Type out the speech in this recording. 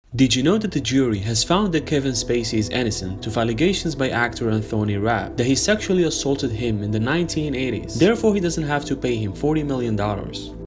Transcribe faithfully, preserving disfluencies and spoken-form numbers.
Did you know that the jury has found that Kevin Spacey is innocent of allegations by actor Anthony Rapp that he sexually assaulted him in the nineteen eighties, therefore he doesn't have to pay him forty million dollars.